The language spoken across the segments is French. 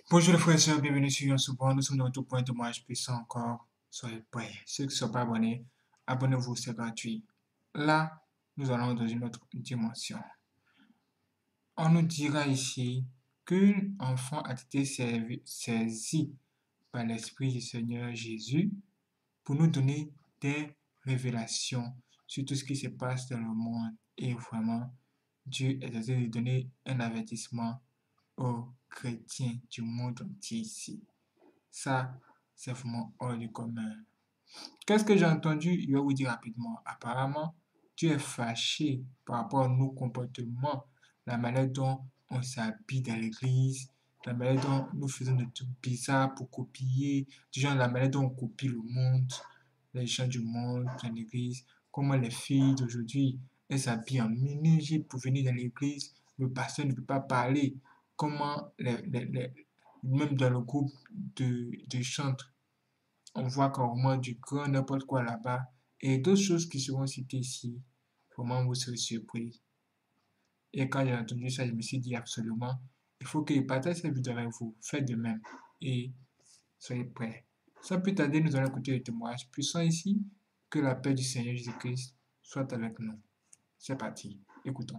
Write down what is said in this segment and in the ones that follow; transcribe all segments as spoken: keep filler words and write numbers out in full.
Bonjour les frères et sœurs, bienvenue sur Yosuba. Nous sommes dans notre point de témoignage puissant encore. Soyez prêts. Ceux qui ne sont pas abonnés, abonnez-vous, c'est gratuit. Là, nous allons dans une autre dimension. On nous dira ici qu'un enfant a été servi- saisi par l'Esprit du Seigneur Jésus pour nous donner des révélations sur tout ce qui se passe dans le monde. Et vraiment, Dieu est en train de donner un avertissement aux chrétiens du monde entier ici. Ça, c'est vraiment hors du commun. Qu'est-ce que j'ai entendu? Je vais vous dire rapidement. Apparemment, Dieu est fâché par rapport à nos comportements, la manière dont on s'habille dans l'église, la manière dont nous faisons des trucs bizarres pour copier, du genre la manière dont on copie le monde, les gens du monde dans l'église, comment les filles d'aujourd'hui, elles s'habillent en mini-jupe pour venir dans l'église, le pasteur ne peut pas parler, comment les, les, les- même dans le groupe de, de chante, on voit carrément du grand n'importe quoi là-bas. Et d'autres choses qui seront citées ici. Vraiment, vous serez surpris. Et quand j'ai entendu ça, je me suis dit absolument, il faut que je partage cette vidéo avec vous. Faites de même. Et soyez prêts. Sans plus tarder, nous allons écouter le témoignage puissant ici. Que la paix du Seigneur Jésus-Christ soit avec nous. C'est parti. Écoutons.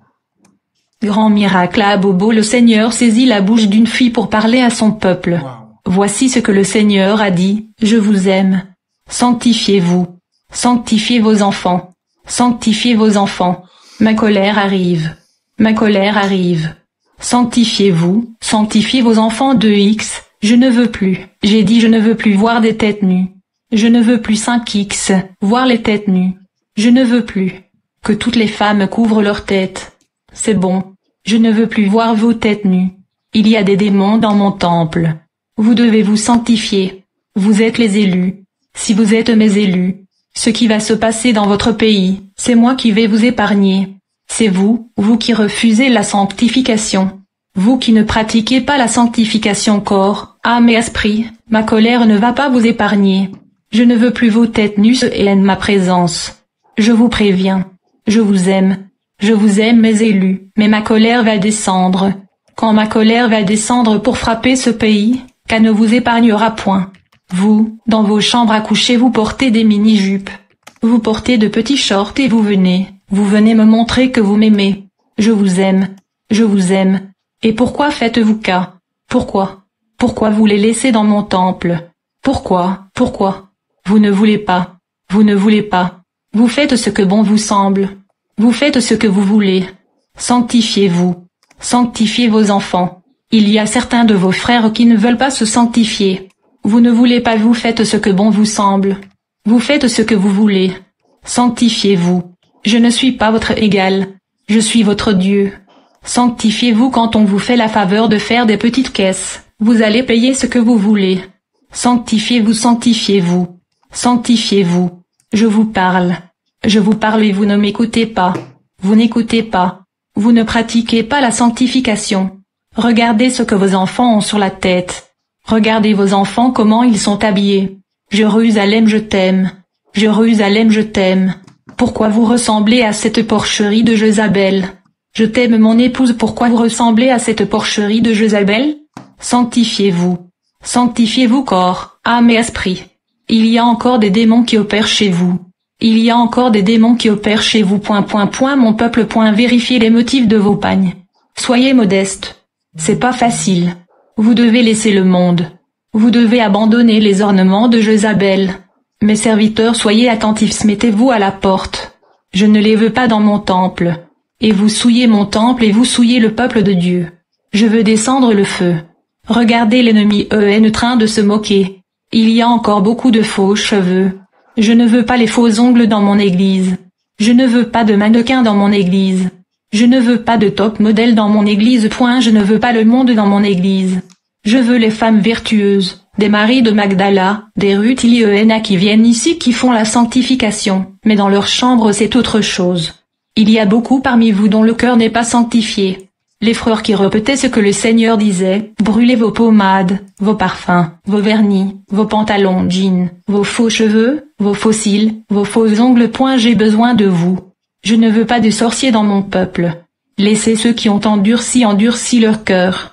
Grand miracle à Abobo, le Seigneur saisit la bouche d'une fille pour parler à son peuple. Waouh. Voici ce que le Seigneur a dit, je vous aime. Sanctifiez-vous. Sanctifiez vos enfants. Sanctifiez vos enfants. Ma colère arrive. Ma colère arrive. Sanctifiez-vous. Sanctifiez vos enfants de X. Je ne veux plus. J'ai dit je ne veux plus voir des têtes nues. Je ne veux plus cinq X. Voir les têtes nues. Je ne veux plus. Que toutes les femmes couvrent leurs têtes. C'est bon. Je ne veux plus voir vos têtes nues. Il y a des démons dans mon temple. Vous devez vous sanctifier. Vous êtes les élus. Si vous êtes mes élus, ce qui va se passer dans votre pays, c'est moi qui vais vous épargner. C'est vous, vous qui refusez la sanctification. Vous qui ne pratiquez pas la sanctification corps, âme et esprit, ma colère ne va pas vous épargner. Je ne veux plus vos têtes nues et en ma présence. Je vous préviens. Je vous aime. Je vous aime mes élus, mais ma colère va descendre. Quand ma colère va descendre pour frapper ce pays, qu'elle ne vous épargnera point. Vous, dans vos chambres à coucher, vous portez des mini-jupes. Vous portez de petits shorts et vous venez, vous venez me montrer que vous m'aimez. Je vous aime. Je vous aime. Et pourquoi faites-vous cas? Pourquoi? Pourquoi vous les laissez dans mon temple? Pourquoi? Pourquoi? Vous ne voulez pas. Vous ne voulez pas. Vous faites ce que bon vous semble. Vous faites ce que vous voulez. Sanctifiez-vous. Sanctifiez vos enfants. Il y a certains de vos frères qui ne veulent pas se sanctifier. Vous ne voulez pas, vous faites ce que bon vous semble. Vous faites ce que vous voulez. Sanctifiez-vous. Je ne suis pas votre égal. Je suis votre Dieu. Sanctifiez-vous quand on vous fait la faveur de faire des petites caisses. Vous allez payer ce que vous voulez. Sanctifiez-vous, sanctifiez-vous. Sanctifiez-vous. Je vous parle. Je vous parle et vous ne m'écoutez pas. Vous n'écoutez pas. Vous ne pratiquez pas la sanctification. Regardez ce que vos enfants ont sur la tête. Regardez vos enfants comment ils sont habillés. Jérusalem, je t'aime. Jérusalem, je t'aime. Pourquoi vous ressemblez à cette porcherie de Jézabel? Je t'aime mon épouse, pourquoi vous ressemblez à cette porcherie de Jézabel? Sanctifiez-vous. Sanctifiez-vous corps, âme et esprit. Il y a encore des démons qui opèrent chez vous. Il y a encore des démons qui opèrent chez vous. Point, point, point, mon peuple. Point, vérifiez les motifs de vos pagnes. Soyez modestes. C'est pas facile. Vous devez laisser le monde. Vous devez abandonner les ornements de Jézabel. Mes serviteurs, soyez attentifs, mettez-vous à la porte. Je ne les veux pas dans mon temple. Et vous souillez mon temple et vous souillez le peuple de Dieu. Je veux descendre le feu. Regardez l'ennemi est en train de se moquer. Il y a encore beaucoup de faux cheveux. Je ne veux pas les faux ongles dans mon église. Je ne veux pas de mannequins dans mon église. Je ne veux pas de top modèle dans mon église. Point. Je ne veux pas le monde dans mon église. Je veux les femmes vertueuses, des maris de Magdala, des Ruth Iliéna qui viennent ici qui font la sanctification, mais dans leur chambre c'est autre chose. Il y a beaucoup parmi vous dont le cœur n'est pas sanctifié. Les frères qui répétaient ce que le Seigneur disait, brûlez vos pommades, vos parfums, vos vernis, vos pantalons jeans, vos faux cheveux, vos faux cils, vos faux ongles. Point. J'ai besoin de vous. Je ne veux pas de sorciers dans mon peuple. Laissez ceux qui ont endurci endurci leur cœur.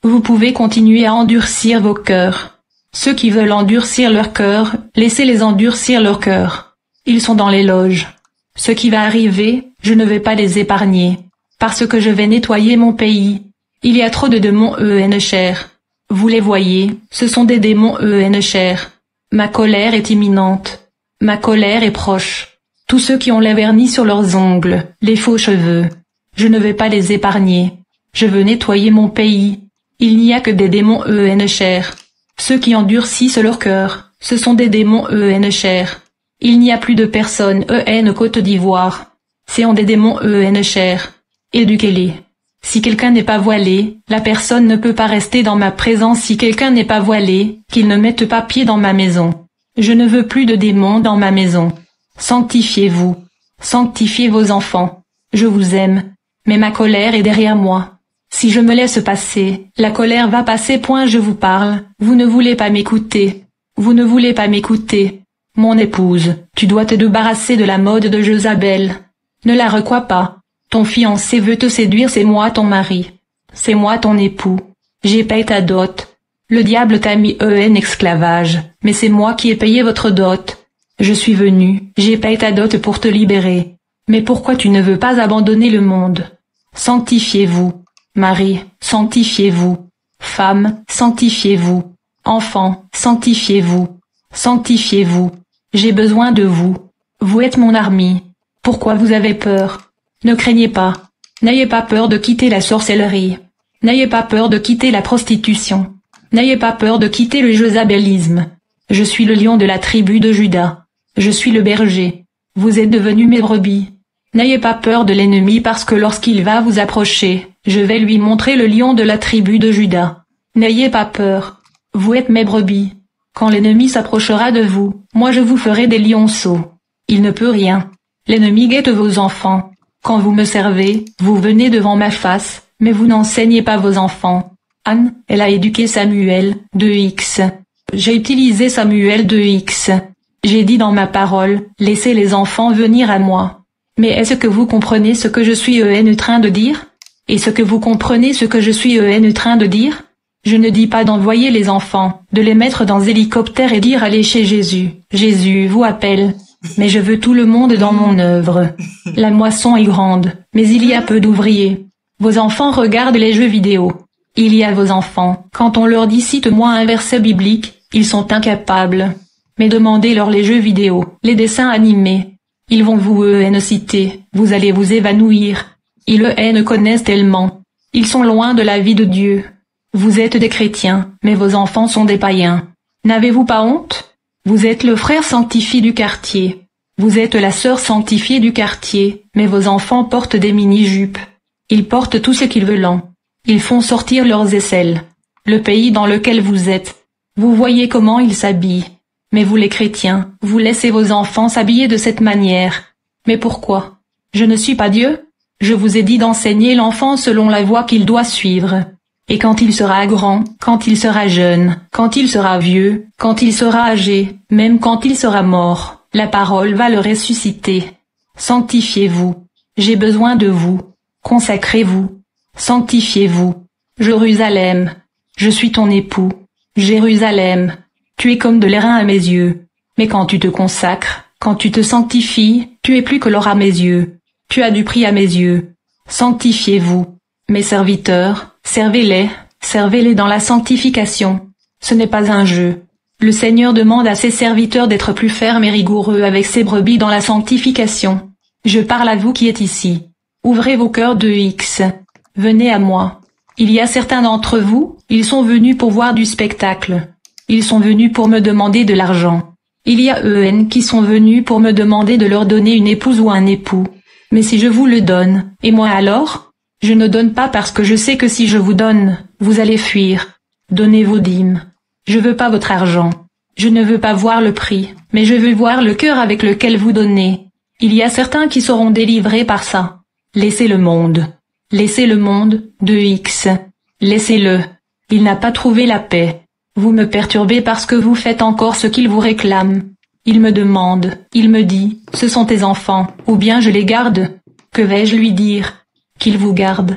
Vous pouvez continuer à endurcir vos cœurs. Ceux qui veulent endurcir leur cœur, laissez-les endurcir leur cœur. Ils sont dans les loges. Ce qui va arriver, je ne vais pas les épargner. Parce que je vais nettoyer mon pays. Il y a trop de démons en chair. Vous les voyez, ce sont des démons en chair. Ma colère est imminente. Ma colère est proche. Tous ceux qui ont les vernis sur leurs ongles, les faux cheveux. Je ne vais pas les épargner. Je veux nettoyer mon pays. Il n'y a que des démons en chair. Ceux qui endurcissent leur cœur, ce sont des démons en chair. Il n'y a plus de personnes en Côte d'Ivoire. Ce sont des démons en chair. Éduquez-les. Si quelqu'un n'est pas voilé, la personne ne peut pas rester dans ma présence. Si quelqu'un n'est pas voilé, qu'il ne mette pas pied dans ma maison. Je ne veux plus de démons dans ma maison. Sanctifiez-vous. Sanctifiez vos enfants. Je vous aime. Mais ma colère est derrière moi. Si je me laisse passer, la colère va passer. Point. Je vous parle. Vous ne voulez pas m'écouter. Vous ne voulez pas m'écouter. Mon épouse, tu dois te débarrasser de la mode de Jézabel. Ne la recrois pas. Ton fiancé veut te séduire, c'est moi ton mari. C'est moi ton époux. J'ai payé ta dot. Le diable t'a mis en esclavage, mais c'est moi qui ai payé votre dot. Je suis venu, j'ai payé ta dot pour te libérer. Mais pourquoi tu ne veux pas abandonner le monde? Sanctifiez-vous. Mari, sanctifiez-vous. Femme, sanctifiez-vous. Enfant, sanctifiez-vous. Sanctifiez-vous. J'ai besoin de vous. Vous êtes mon armée. Pourquoi vous avez peur? Ne craignez pas. N'ayez pas peur de quitter la sorcellerie. N'ayez pas peur de quitter la prostitution. N'ayez pas peur de quitter le jézabélisme. Je suis le lion de la tribu de Juda. Je suis le berger. Vous êtes devenus mes brebis. N'ayez pas peur de l'ennemi parce que lorsqu'il va vous approcher, je vais lui montrer le lion de la tribu de Juda. N'ayez pas peur. Vous êtes mes brebis. Quand l'ennemi s'approchera de vous, moi je vous ferai des lionceaux. Il ne peut rien. L'ennemi guette vos enfants. Quand vous me servez, vous venez devant ma face, mais vous n'enseignez pas vos enfants. Anne, elle a éduqué Samuel, de X. J'ai utilisé Samuel de X. J'ai dit dans ma parole, laissez les enfants venir à moi. Mais est-ce que vous comprenez ce que je suis en train de dire? Est-ce que vous comprenez ce que je suis en train de dire? Je ne dis pas d'envoyer les enfants, de les mettre dans hélicoptère et dire allez chez Jésus. Jésus vous appelle. Mais je veux tout le monde dans mon œuvre. La moisson est grande, mais il y a peu d'ouvriers. Vos enfants regardent les jeux vidéo. Il y a vos enfants, quand on leur dit cite-moi un verset biblique, ils sont incapables. Mais demandez-leur les jeux vidéo, les dessins animés. Ils vont vous en citer, vous allez vous évanouir. Ils en connaissent tellement. Ils sont loin de la vie de Dieu. Vous êtes des chrétiens, mais vos enfants sont des païens. N'avez-vous pas honte? Vous êtes le frère sanctifié du quartier. Vous êtes la sœur sanctifiée du quartier, mais vos enfants portent des mini-jupes. Ils portent tout ce qu'ils veulent. Ils font sortir leurs aisselles. Le pays dans lequel vous êtes. Vous voyez comment ils s'habillent. Mais vous les chrétiens, vous laissez vos enfants s'habiller de cette manière. Mais pourquoi? Je ne suis pas Dieu? Je vous ai dit d'enseigner l'enfant selon la voie qu'il doit suivre. Et quand il sera grand, quand il sera jeune, quand il sera vieux, quand il sera âgé, même quand il sera mort, la parole va le ressusciter. Sanctifiez-vous. J'ai besoin de vous. Consacrez-vous. Sanctifiez-vous. Jérusalem. Je suis ton époux. Jérusalem. Tu es comme de l'airain à mes yeux. Mais quand tu te consacres, quand tu te sanctifies, tu es plus que l'or à mes yeux. Tu as du prix à mes yeux. Sanctifiez-vous. Mes serviteurs, servez-les, servez-les dans la sanctification. Ce n'est pas un jeu. Le Seigneur demande à ses serviteurs d'être plus fermes et rigoureux avec ses brebis dans la sanctification. Je parle à vous qui êtes ici. Ouvrez vos cœurs de X. Venez à moi. Il y a certains d'entre vous, ils sont venus pour voir du spectacle. Ils sont venus pour me demander de l'argent. Il y a eux qui sont venus pour me demander de leur donner une épouse ou un époux. Mais si je vous le donne, et moi alors? Je ne donne pas parce que je sais que si je vous donne, vous allez fuir. Donnez vos dîmes. Je veux pas votre argent. Je ne veux pas voir le prix, mais je veux voir le cœur avec lequel vous donnez. Il y a certains qui seront délivrés par ça. Laissez le monde. Laissez le monde, de X. Laissez-le. Il n'a pas trouvé la paix. Vous me perturbez parce que vous faites encore ce qu'il vous réclame. Il me demande, il me dit, ce sont tes enfants, ou bien je les garde. Que vais-je lui dire? Qu'il vous garde.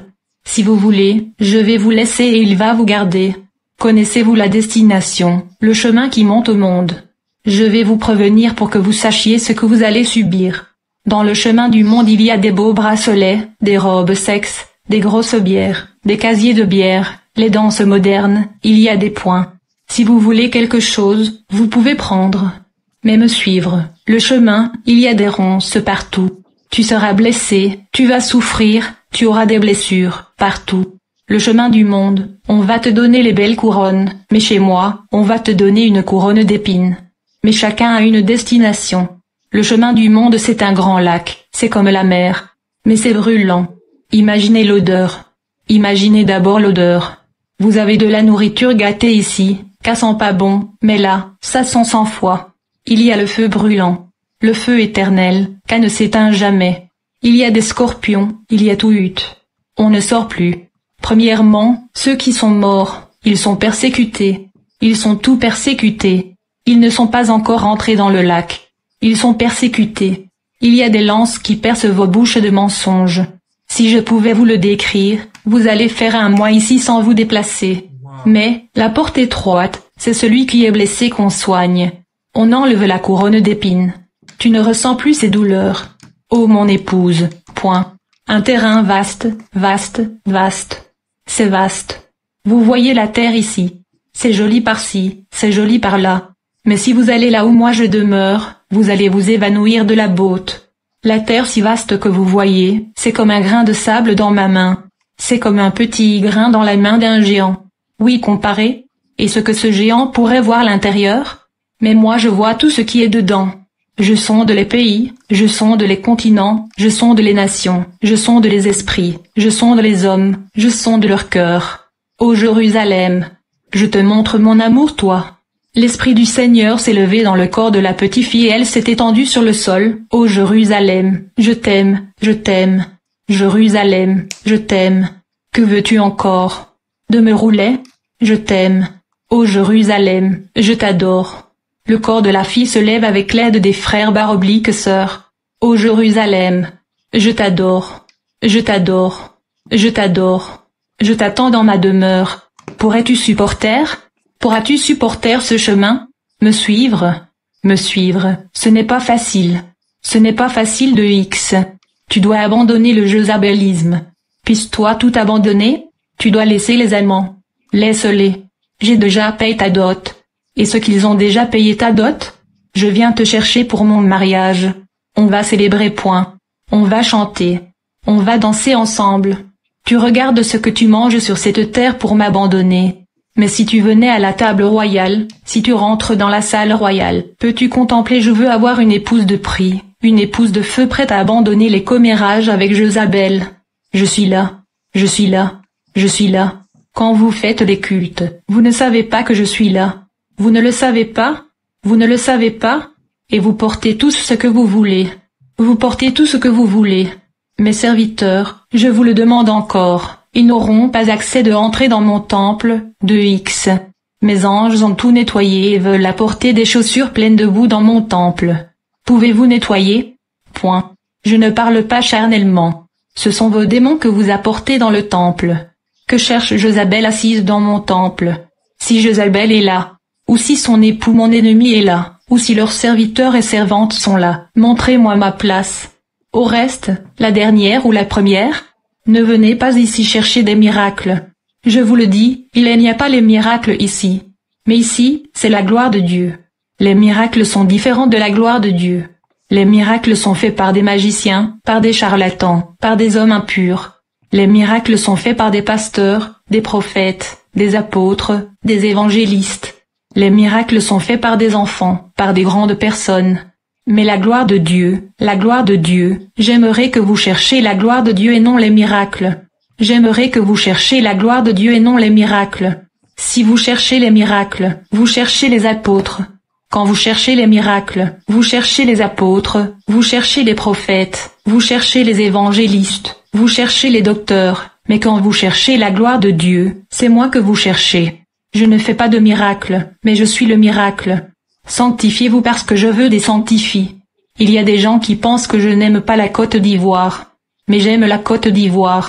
Si vous voulez, je vais vous laisser et il va vous garder. Connaissez-vous la destination, le chemin qui monte au monde? Je vais vous prévenir pour que vous sachiez ce que vous allez subir. Dans le chemin du monde il y a des beaux bracelets, des robes sexes, des grosses bières, des casiers de bière, les danses modernes, il y a des points. Si vous voulez quelque chose, vous pouvez prendre. Mais me suivre. Le chemin, il y a des ronces partout. Tu seras blessé, tu vas souffrir, tu auras des blessures, partout. Le chemin du monde, on va te donner les belles couronnes, mais chez moi, on va te donner une couronne d'épines. Mais chacun a une destination. Le chemin du monde c'est un grand lac, c'est comme la mer. Mais c'est brûlant. Imaginez l'odeur. Imaginez d'abord l'odeur. Vous avez de la nourriture gâtée ici, qu'à sent pas bon, mais là, ça sent cent fois. Il y a le feu brûlant. Le feu éternel, qu'à ne s'éteint jamais. Il y a des scorpions, il y a tout hutte. On ne sort plus. Premièrement, ceux qui sont morts, ils sont persécutés. Ils sont tout persécutés. Ils ne sont pas encore entrés dans le lac. Ils sont persécutés. Il y a des lances qui percent vos bouches de mensonges. Si je pouvais vous le décrire, vous allez faire un mois ici sans vous déplacer. Mais, la porte étroite, c'est celui qui est blessé qu'on soigne. On enlève la couronne d'épines. Tu ne ressens plus ces douleurs. Ô mon épouse, point. Un terrain vaste, vaste, vaste. C'est vaste. Vous voyez la terre ici. C'est joli par-ci, c'est joli par-là. Mais si vous allez là où moi je demeure, vous allez vous évanouir de la botte. La terre si vaste que vous voyez, c'est comme un grain de sable dans ma main. C'est comme un petit grain dans la main d'un géant. Oui, comparé. Et ce que ce géant pourrait voir l'intérieur? Mais moi je vois tout ce qui est dedans. Je sonde les pays, je sonde les continents, je sonde les nations, je sonde les esprits, je sonde les hommes, je sonde leur cœur. Ô Jérusalem, je te montre mon amour toi. L'esprit du Seigneur s'est levé dans le corps de la petite fille et elle s'est étendue sur le sol. Ô Jérusalem, je t'aime, je t'aime. Jérusalem, je t'aime. Que veux-tu encore? De me rouler? Je t'aime. Ô Jérusalem, je t'adore. Le corps de la fille se lève avec l'aide des frères barobliques sœurs. Ô Jérusalem, je t'adore, je t'adore, je t'adore, je t'attends dans ma demeure. Pourrais-tu supporter? Pourras-tu supporter ce chemin? Me suivre? Me suivre, ce n'est pas facile. Ce n'est pas facile de X. Tu dois abandonner le jézabélisme. Puisses-toi tout abandonner? Tu dois laisser les amants. Laisse-les. J'ai déjà payé ta dot. Et ce qu'ils ont déjà payé ta dot? Je viens te chercher pour mon mariage. On va célébrer point. On va chanter. On va danser ensemble. Tu regardes ce que tu manges sur cette terre pour m'abandonner. Mais si tu venais à la table royale, si tu rentres dans la salle royale, peux-tu contempler? Je veux avoir une épouse de prix, une épouse de feu prête à abandonner les commérages avec Jézabel. Je suis là. Je suis là. Je suis là. Quand vous faites les cultes, vous ne savez pas que je suis là. Vous ne le savez pas? Vous ne le savez pas? Et vous portez tous ce que vous voulez. Vous portez tout ce que vous voulez. Mes serviteurs, je vous le demande encore, ils n'auront pas accès de entrer dans mon temple, de X. Mes anges ont tout nettoyé et veulent apporter des chaussures pleines de boue dans mon temple. Pouvez-vous nettoyer? Point. Je ne parle pas charnellement. Ce sont vos démons que vous apportez dans le temple. Que cherche Jézabel assise dans mon temple? Si Jézabel est là, ou si son époux mon ennemi est là, ou si leurs serviteurs et servantes sont là, montrez-moi ma place. Au reste, la dernière ou la première, ne venez pas ici chercher des miracles. Je vous le dis, il n'y a pas les miracles ici. Mais ici, c'est la gloire de Dieu. Les miracles sont différents de la gloire de Dieu. Les miracles sont faits par des magiciens, par des charlatans, par des hommes impurs. Les miracles sont faits par des pasteurs, des prophètes, des apôtres, des évangélistes. Les miracles sont faits par des enfants, par des grandes personnes. Mais la gloire de Dieu, la gloire de Dieu, j'aimerais que vous cherchiez la gloire de Dieu et non les miracles. J'aimerais que vous cherchiez la gloire de Dieu et non les miracles. Si vous cherchez les miracles, vous cherchez les apôtres. Quand vous cherchez les miracles, vous cherchez les apôtres, vous cherchez les prophètes, vous cherchez les évangélistes, vous cherchez les docteurs. Mais quand vous cherchez la gloire de Dieu, c'est moi que vous cherchez. Je ne fais pas de miracles, mais je suis le miracle. Sanctifiez-vous parce que je veux des sanctifiés. Il y a des gens qui pensent que je n'aime pas la Côte d'Ivoire. Mais j'aime la Côte d'Ivoire.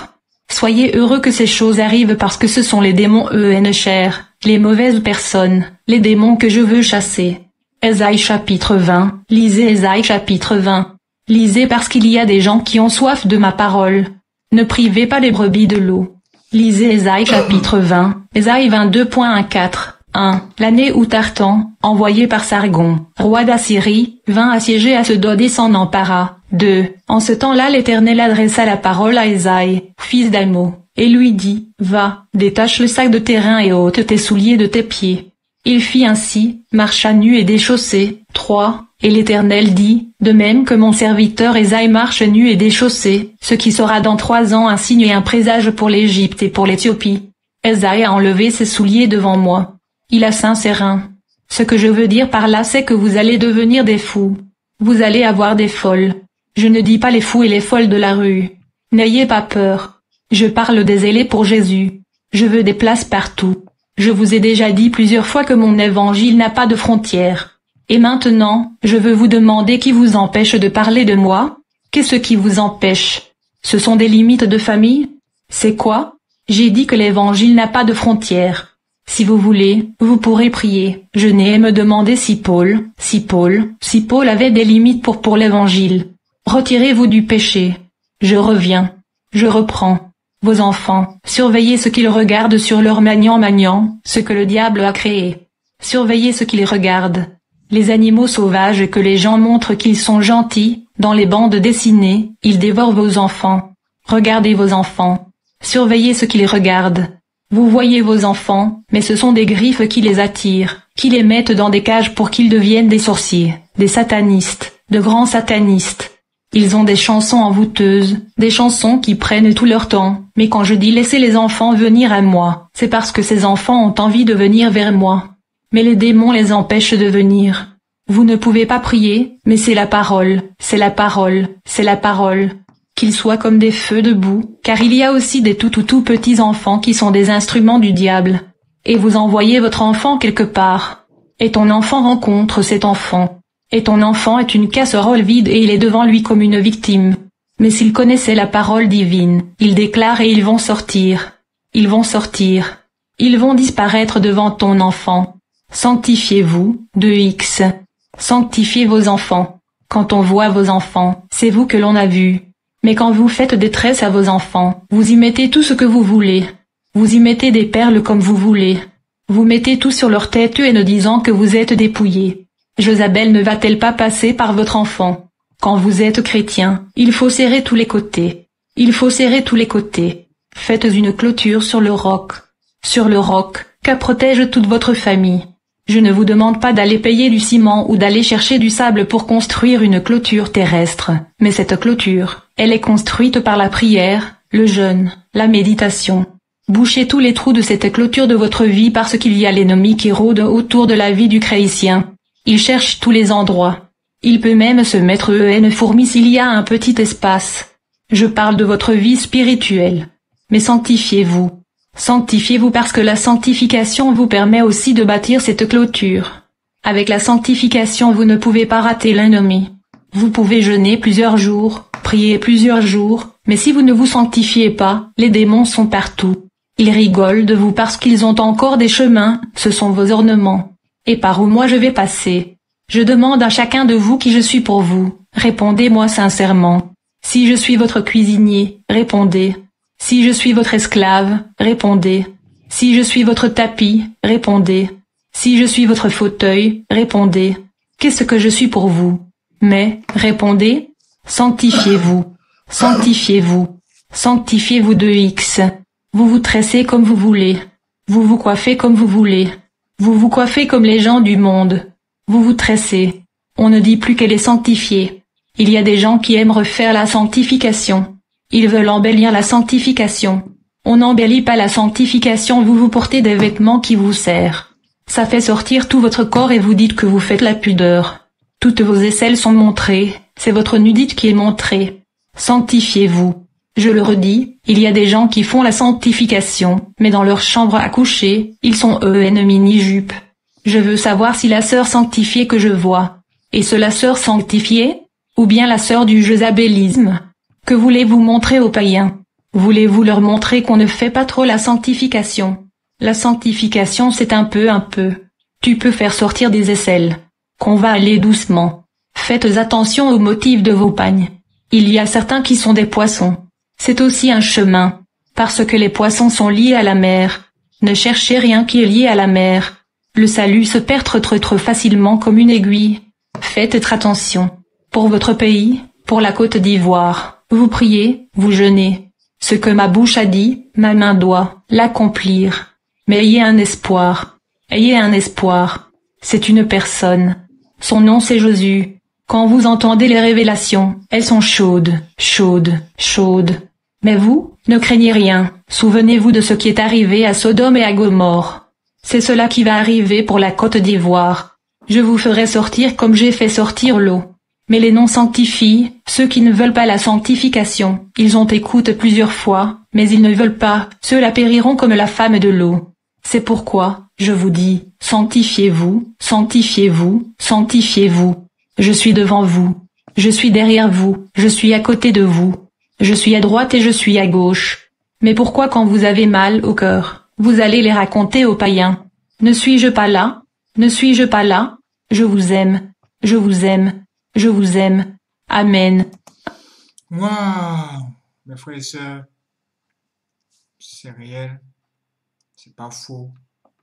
Soyez heureux que ces choses arrivent parce que ce sont les démons en chair, les mauvaises personnes, les démons que je veux chasser. Ésaïe chapitre vingt, lisez Ésaïe chapitre vingt. Lisez parce qu'il y a des gens qui ont soif de ma parole. Ne privez pas les brebis de l'eau. Lisez Ésaïe chapitre vingt, Ésaïe vingt-deux point quatorze. un. L'année où Tartan, envoyé par Sargon, roi d'Assyrie, vint assiéger Asdod et s'en empara. deux. En ce temps-là l'Éternel adressa la parole à Ésaïe, fils d'Amo, et lui dit, va, détache le sac de tes reins et ôte tes souliers de tes pieds. Il fit ainsi, marcha nu et déchaussé. trois. Et l'Éternel dit, de même que mon serviteur Ésaïe marche nu et déchaussé, ce qui sera dans trois ans un signe et un présage pour l'Égypte et pour l'Éthiopie. Ésaïe a enlevé ses souliers devant moi. Il a ceint ses reins. Ce que je veux dire par là c'est que vous allez devenir des fous. Vous allez avoir des folles. Je ne dis pas les fous et les folles de la rue. N'ayez pas peur. Je parle des zélés pour Jésus. Je veux des places partout. Je vous ai déjà dit plusieurs fois que mon évangile n'a pas de frontières. Et maintenant, je veux vous demander qui vous empêche de parler de moi? Qu'est-ce qui vous empêche? Ce sont des limites de famille? C'est quoi? J'ai dit que l'évangile n'a pas de frontières. Si vous voulez, vous pourrez prier. Je n'ai à me demander si Paul, si Paul, si Paul avait des limites pour pour l'évangile. Retirez-vous du péché. Je reviens. Je reprends. Vos enfants, surveillez ce qu'ils regardent sur leur magnant-magnant, ce que le diable a créé. Surveillez ce qu'ils regardent. Les animaux sauvages que les gens montrent qu'ils sont gentils, dans les bandes dessinées, ils dévorent vos enfants. Regardez vos enfants. Surveillez ce qu'ils regardent. Vous voyez vos enfants, mais ce sont des griffes qui les attirent, qui les mettent dans des cages pour qu'ils deviennent des sorciers, des satanistes, de grands satanistes. Ils ont des chansons envoûteuses, des chansons qui prennent tout leur temps, mais quand je dis laissez les enfants venir à moi, c'est parce que ces enfants ont envie de venir vers moi. Mais les démons les empêchent de venir. Vous ne pouvez pas prier, mais c'est la parole, c'est la parole, c'est la parole. Qu'ils soient comme des feux debout, car il y a aussi des tout tout tout petits enfants qui sont des instruments du diable. Et vous envoyez votre enfant quelque part. Et ton enfant rencontre cet enfant. Et ton enfant est une casserole vide et il est devant lui comme une victime. Mais s'il connaissait la parole divine, il déclare et ils vont sortir. Ils vont sortir. Ils vont disparaître devant ton enfant. Sanctifiez-vous, deux X. Sanctifiez vos enfants. Quand on voit vos enfants, c'est vous que l'on a vu. Mais quand vous faites des tresses à vos enfants, vous y mettez tout ce que vous voulez. Vous y mettez des perles comme vous voulez. Vous mettez tout sur leur tête et ne disant que vous êtes dépouillés. Josabel ne va-t-elle pas passer par votre enfant? Quand vous êtes chrétien, il faut serrer tous les côtés. Il faut serrer tous les côtés. Faites une clôture sur le roc. Sur le roc, qu'à protège toute votre famille. Je ne vous demande pas d'aller payer du ciment ou d'aller chercher du sable pour construire une clôture terrestre, mais cette clôture, elle est construite par la prière, le jeûne, la méditation. Bouchez tous les trous de cette clôture de votre vie parce qu'il y a l'ennemi qui rôde autour de la vie du chrétien. Il cherche tous les endroits. Il peut même se mettre en fourmi s'il y a un petit espace. Je parle de votre vie spirituelle. Mais sanctifiez-vous. Sanctifiez-vous parce que la sanctification vous permet aussi de bâtir cette clôture. Avec la sanctification vous ne pouvez pas rater l'ennemi. Vous pouvez jeûner plusieurs jours, prier plusieurs jours, mais si vous ne vous sanctifiez pas, les démons sont partout. Ils rigolent de vous parce qu'ils ont encore des chemins, ce sont vos ornements. Et par où moi je vais passer? Je demande à chacun de vous qui je suis pour vous, répondez-moi sincèrement. Si je suis votre cuisinier, répondez. Si je suis votre esclave, répondez. Si je suis votre tapis, répondez. Si je suis votre fauteuil, répondez. Qu'est-ce que je suis pour vous? Mais, répondez, sanctifiez-vous, sanctifiez-vous, sanctifiez-vous deux X. Vous vous tressez comme vous voulez. Vous vous coiffez comme vous voulez. Vous vous coiffez comme les gens du monde. Vous vous tressez. On ne dit plus qu'elle est sanctifiée. Il y a des gens qui aiment refaire la sanctification. Ils veulent embellir la sanctification. On n'embellit pas la sanctification, vous vous portez des vêtements qui vous serrent. Ça fait sortir tout votre corps et vous dites que vous faites la pudeur. Toutes vos aisselles sont montrées, c'est votre nudité qui est montrée. Sanctifiez-vous. Je le redis, il y a des gens qui font la sanctification, mais dans leur chambre à coucher, ils sont eux en mini-jupe. Je veux savoir si la sœur sanctifiée que je vois, est-ce la sœur sanctifiée, ou bien la sœur du jezabélisme? Que voulez-vous montrer aux païens? Voulez-vous leur montrer qu'on ne fait pas trop la sanctification? La sanctification c'est un peu un peu. Tu peux faire sortir des aisselles. Qu'on va aller doucement. Faites attention aux motifs de vos pagnes. Il y a certains qui sont des poissons. C'est aussi un chemin. Parce que les poissons sont liés à la mer. Ne cherchez rien qui est lié à la mer. Le salut se perd trop trop trop facilement comme une aiguille. Faites très attention. Pour votre pays, pour la Côte d'Ivoire, vous priez, vous jeûnez. Ce que ma bouche a dit, ma main doit l'accomplir. Mais ayez un espoir. Ayez un espoir. C'est une personne. Son nom c'est Jésus. Quand vous entendez les révélations, elles sont chaudes, chaudes, chaudes. Mais vous, ne craignez rien. Souvenez-vous de ce qui est arrivé à Sodome et à Gomorrhe. C'est cela qui va arriver pour la Côte d'Ivoire. Je vous ferai sortir comme j'ai fait sortir l'eau. Mais les non-sanctifient, ceux qui ne veulent pas la sanctification, ils ont écouté plusieurs fois, mais ils ne veulent pas, ceux-là périront comme la femme de l'eau. C'est pourquoi, je vous dis, sanctifiez-vous, sanctifiez-vous, sanctifiez-vous. Je suis devant vous. Je suis derrière vous, je suis à côté de vous. Je suis à droite et je suis à gauche. Mais pourquoi quand vous avez mal au cœur, vous allez les raconter aux païens? Ne suis-je pas là? Ne suis-je pas là? Je vous aime. Je vous aime. Je vous aime. Amen. Waouh! Mes frères et sœurs, c'est réel, c'est pas faux.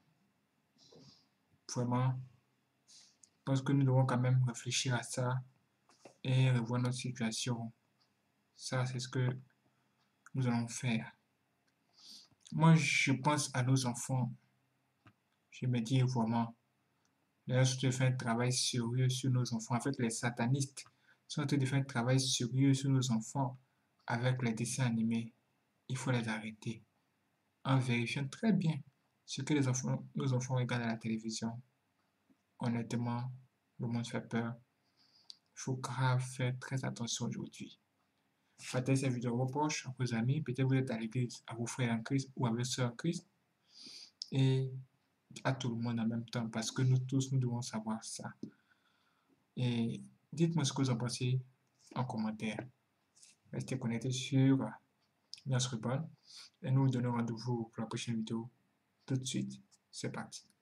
Vraiment, je pense que nous devons quand même réfléchir à ça et revoir notre situation. Ça, c'est ce que nous allons faire. Moi, je pense à nos enfants. Je me dis vraiment, les gens sont en train de faire un travail sérieux sur nos enfants. En fait, les satanistes sont en train de faire un travail sérieux sur nos enfants avec les dessins animés. Il faut les arrêter en vérifiant très bien ce que les enfants, nos enfants regardent à la télévision. Honnêtement, le monde fait peur. Il faut grave faire très attention aujourd'hui. Partagez cette vidéo à vos proches, à vos amis. Peut-être vous êtes à l'église, à vos frères en Christ ou à vos soeurs en Christ. Et à tout le monde en même temps, parce que nous tous, nous devons savoir ça. Et dites-moi ce que vous en pensez en commentaire. Restez connectés sur Nuance Rebelle et nous vous donnons rendez-vous pour la prochaine vidéo tout de suite. C'est parti.